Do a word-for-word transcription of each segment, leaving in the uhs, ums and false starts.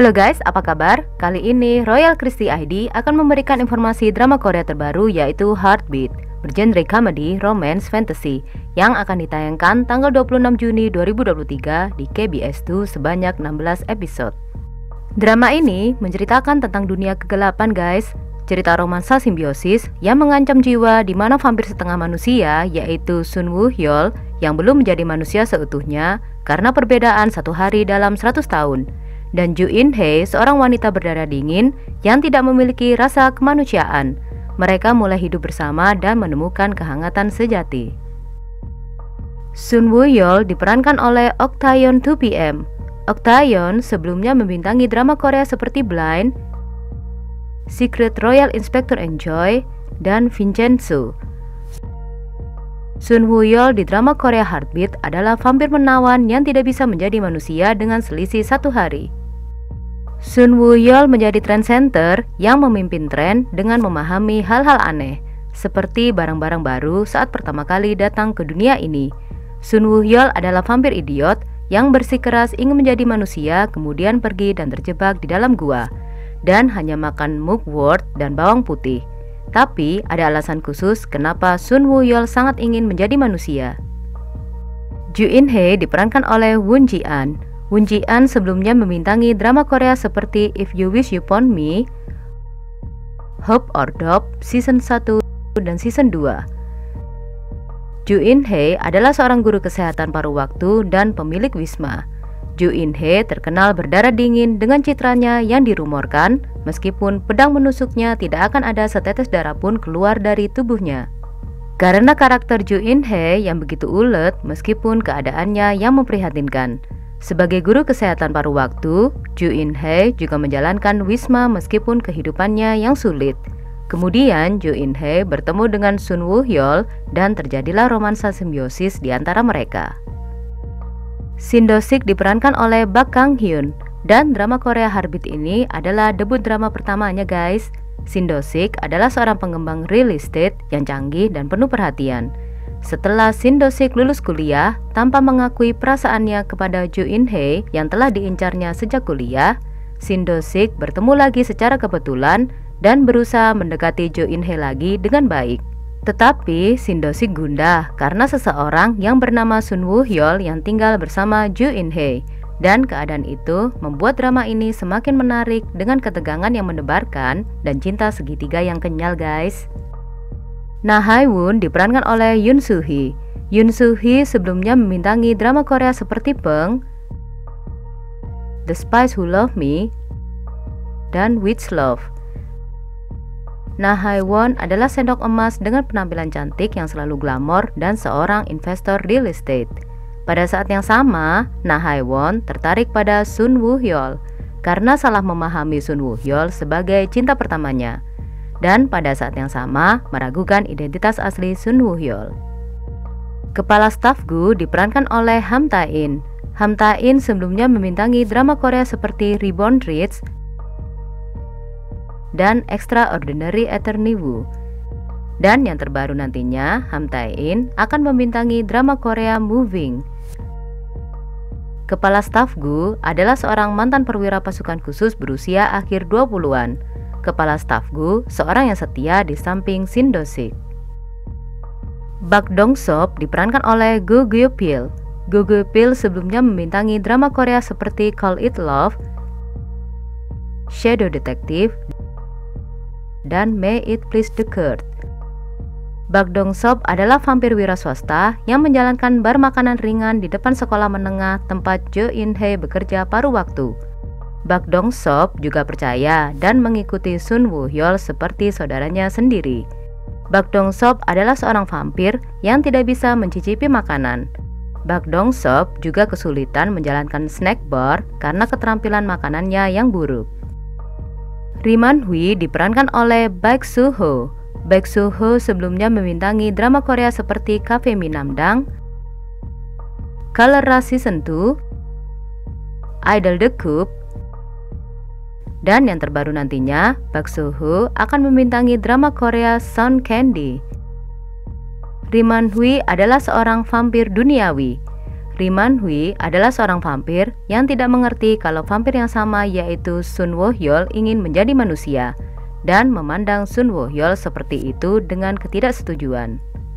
Halo guys, apa kabar? Kali ini Royal Christie I D akan memberikan informasi drama Korea terbaru yaitu Heartbeat, bergenre komedi, romance, fantasy yang akan ditayangkan tanggal dua puluh enam Juni dua ribu dua puluh tiga di K B S two sebanyak enam belas episode. Drama ini menceritakan tentang dunia kegelapan guys, cerita romansa simbiosis yang mengancam jiwa di mana vampir setengah manusia yaitu Sun Woo Hyol yang belum menjadi manusia seutuhnya karena perbedaan satu hari dalam seratus tahun. Dan Ju In Hye, seorang wanita berdarah dingin yang tidak memiliki rasa kemanusiaan. Mereka mulai hidup bersama dan menemukan kehangatan sejati. Sun Woo Hyol diperankan oleh Ok Taeyeon two P M. Ok Taeyeon sebelumnya membintangi drama Korea seperti Blind, Secret Royal Inspector Enjoy, dan Vincenzo. Sun Woo Hyol di drama Korea Heartbeat adalah vampir menawan yang tidak bisa menjadi manusia dengan selisih satu hari. Sun Woo Hyol menjadi trendsetter yang memimpin tren dengan memahami hal-hal aneh, seperti barang-barang baru saat pertama kali datang ke dunia ini. Sun Woo Hyol adalah vampir idiot yang bersikeras ingin menjadi manusia kemudian pergi dan terjebak di dalam gua, dan hanya makan mugwort dan bawang putih. Tapi ada alasan khusus kenapa Sun Woo Hyol sangat ingin menjadi manusia. Ju In Hye diperankan oleh Woon Ji An. Woon Ji An sebelumnya membintangi drama Korea seperti If You Wish You Upon Me, Hope or Dop, season one dan season two. Ju In Hye adalah seorang guru kesehatan paruh waktu dan pemilik wisma. Ju In Hye terkenal berdarah dingin dengan citranya yang dirumorkan, meskipun pedang menusuknya tidak akan ada setetes darah pun keluar dari tubuhnya. Karena karakter Ju In Hye yang begitu ulet meskipun keadaannya yang memprihatinkan. Sebagai guru kesehatan paruh waktu, Ju In Hye juga menjalankan wisma meskipun kehidupannya yang sulit. Kemudian Ju In Hye bertemu dengan Sun Woo Hyol dan terjadilah romansa simbiosis di antara mereka. Shin Do-sik diperankan oleh Bak Kang Hyun, dan drama Korea Heartbeat ini adalah debut drama pertamanya guys. Shin Do-sik adalah seorang pengembang real estate yang canggih dan penuh perhatian. Setelah Shin Do-sik lulus kuliah tanpa mengakui perasaannya kepada Ju In Hye yang telah diincarnya sejak kuliah, Shin Do-sik bertemu lagi secara kebetulan dan berusaha mendekati Ju In Hye lagi dengan baik. Tetapi Shin Do-sik gundah karena seseorang yang bernama Sun Woo Hyol yang tinggal bersama Ju In Hye, dan keadaan itu membuat drama ini semakin menarik dengan ketegangan yang mendebarkan dan cinta segitiga yang kenyal guys. Na Hae Won diperankan oleh Yoon Soo Hee. Yoon Soo Hee sebelumnya membintangi drama Korea seperti Peng, The Spies Who Love Me, dan Witch Love. Na Hae Won adalah sendok emas dengan penampilan cantik yang selalu glamor dan seorang investor real estate. Pada saat yang sama, Na Hae Won tertarik pada Sun Woo Hyol karena salah memahami Sun Woo Hyol sebagai cinta pertamanya, dan pada saat yang sama meragukan identitas asli Sun Woo Hyol. Kepala staf Gu diperankan oleh Ham Ta-in. Ham Ta-in sebelumnya membintangi drama Korea seperti Reborn Ridge dan Extraordinary Attorney Woo. Dan yang terbaru nantinya, Ham Ta-in akan membintangi drama Korea Moving. Kepala staf Gu adalah seorang mantan perwira pasukan khusus berusia akhir dua puluhan. Kepala staf Gu seorang yang setia di samping Shin Do-sik. Bak Dong-sop diperankan oleh Go Gyo-pil. Go Gyo-pil sebelumnya membintangi drama Korea seperti Call It Love, Shadow Detective, dan May It Please the Court. Bak Dong-sop adalah vampir wira swasta yang menjalankan bar makanan ringan di depan sekolah menengah tempat Jo In Hye bekerja paruh waktu. Bak Dong-sop juga percaya dan mengikuti Sun Woo Hyol seperti saudaranya sendiri. Bak Dong-sop adalah seorang vampir yang tidak bisa mencicipi makanan. Bak Dong-sop juga kesulitan menjalankan snack bar karena keterampilan makanannya yang buruk. Ri Man-hwi diperankan oleh Baek Soo-ho. Baek Soo-ho sebelumnya membintangi drama Korea seperti Cafe Minamdang, Color Rush Season two, Idol The Coup, dan yang terbaru nantinya, Baek Soo-ho akan membintangi drama Korea Sound Candy. Ri Man-hwi adalah seorang vampir duniawi. Ri Man-hui adalah seorang vampir yang tidak mengerti kalau vampir yang sama yaitu Sun Woo-hyul ingin menjadi manusia dan memandang Sun Woo-hyul seperti itu dengan ketidaksetujuan.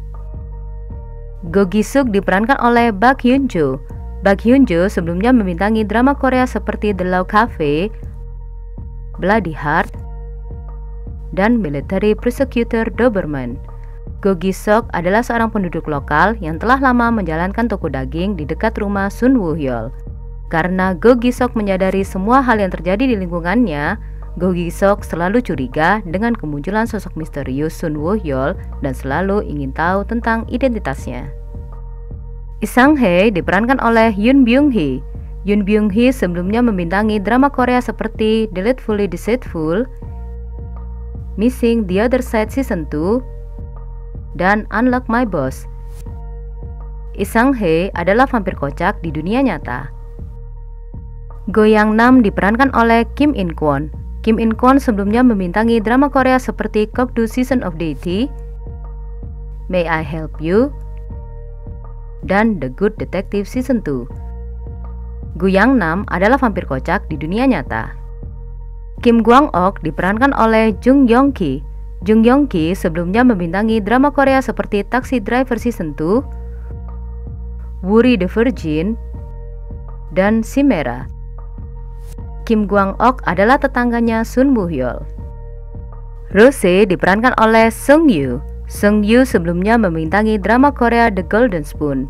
Go Gi-suk diperankan oleh Bak Hyun-jo. Bak Hyun-jo sebelumnya membintangi drama Korea seperti The Law Cafe, Bloody Heart, dan Military Prosecutor Doberman. Go Gi-suk adalah seorang penduduk lokal yang telah lama menjalankan toko daging di dekat rumah Sun Woo-hyul. Karena Go Gi-suk menyadari semua hal yang terjadi di lingkungannya, Go Gi-suk selalu curiga dengan kemunculan sosok misterius Sun Woo-hyul dan selalu ingin tahu tentang identitasnya. Lee Sang-hae diperankan oleh Yoon Byung-hee. Yoon Byung-hee sebelumnya membintangi drama Korea seperti Delightfully Deceitful, Missing the Other Side Season two, dan Unlock My Boss. Lee Sang-hae adalah vampir kocak di dunia nyata. Go Yang-nam diperankan oleh Kim In-kwon. Kim In-kwon sebelumnya membintangi drama Korea seperti Gokdu Season of Deity, May I Help You, dan The Good Detective Season two. Go Yang-nam adalah vampir kocak di dunia nyata. Kim Kwang-ok diperankan oleh Jung Yong-ki. Jung Yong-ki sebelumnya membintangi drama Korea seperti Taxi Driver Season two, Wuri the Virgin, dan Chimera. Kim Kwang-ok adalah tetangganya Sun Woo-hyul. Rose diperankan oleh Sung Yu. Sung Yu sebelumnya membintangi drama Korea The Golden Spoon.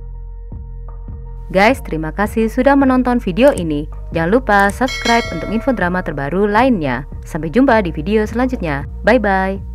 Guys, terima kasih sudah menonton video ini. Jangan lupa subscribe untuk info drama terbaru lainnya. Sampai jumpa di video selanjutnya. Bye-bye.